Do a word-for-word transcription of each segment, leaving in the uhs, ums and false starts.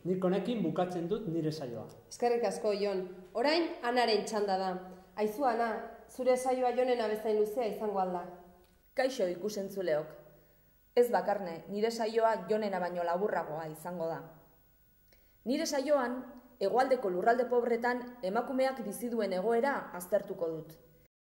Nik honekin bukatzen dut nire saioa. Eskerrik asko, Jon. Orain, Anaren txanda da. Aizu, Ana, zure saioa Jonena bezain luzea izango alda. Kaixo ikusentzuleok. Ez bakarne, nire saioa Jonena baino laburragoa izango da. Nire saioan, hegoaldeko lurralde pobretan emakumeak bizi duen egoera aztertuko dut.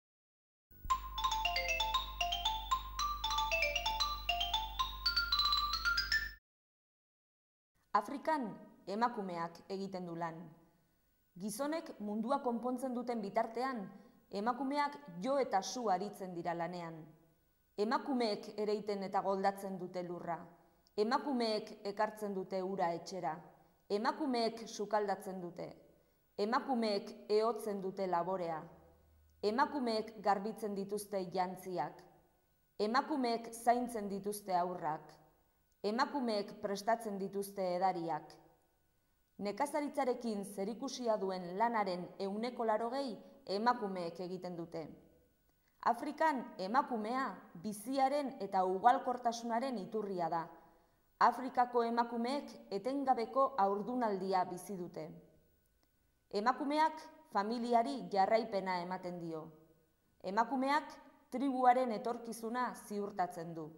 Afrikan emakumeak egiten du lan. Gizonek mundua konpontzen duten bitartean, emakumeak jo eta su aritzen dira lanean. Emakumeek ereiten eta goldatzen dute lurra. Emakumeek ekartzen dute ura etxera. Emakumeek sukaldatzen dute. Emakumeek ehotzen dute laborea. Emakumeek garbitzen dituzte jantziak. Emakumeek zaintzen dituzte haurrak. Emakumeek prestatzen dituzte edariak. Nekazaritzarekin zerikusia duen lanaren ehuneko laurogei emakumeek egiten dute. Afrikan emakumea biziaren eta ugalkortasunaren iturria da. Afrikako emakumeek etengabeko haurdunaldia bizi dute. Emakumeak familiari jarraipena ematen dio. Emakumeak tribuaren etorkizuna ziurtatzen du.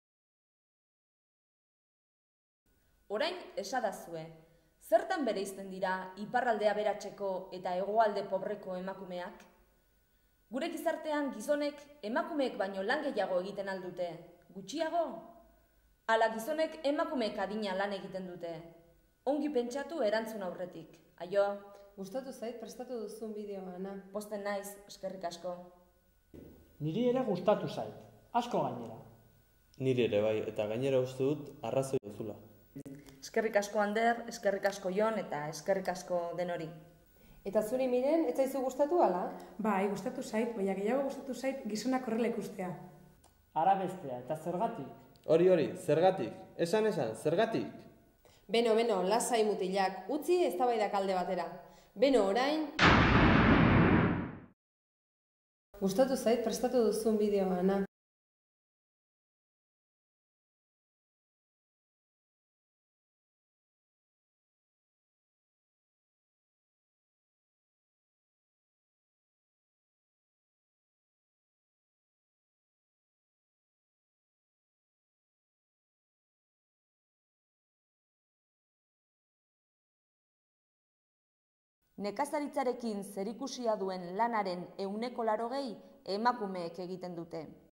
Orain esadazue, zertan bereizten dira iparralde aberatseko eta hegoalde pobreko emakumeak? Gure gizartean gizonek emakumeek baino lan gehiago egiten aldute, gutxiago? Ala gizonek emakumeek adina lan egiten dute. Ongi pentsatu erantzun aurretik. Aio. Gustatu zait, prestatu duzun bideoa, Ana. Posten naiz, eskerrik asko. Niri ere gustatu zait, asko gainera. Niri ere bai, eta gainera uste dut arrazoi duzula. Eskerrik asko Ander, eskerrik asko Jon eta eskerrik asko denori. Eta zuri Miren, ez zaizu gustatu ala? Bai, gustatu zait, baina gehiago gustatu zait gizonak horrela ikustea. Ara bestea, eta zergatik? Hori, hori, zergatik? Esan, esan, zergatik? Beno, beno, lasai mutilak, utzi eztabaidak alde batera. Beno, orain... Gustatu zait, prestatu duzun bideoa, Ana. Nekazaritzarekin zerikusia duen lanaren ehuneko laurogei emakumeek egiten dute.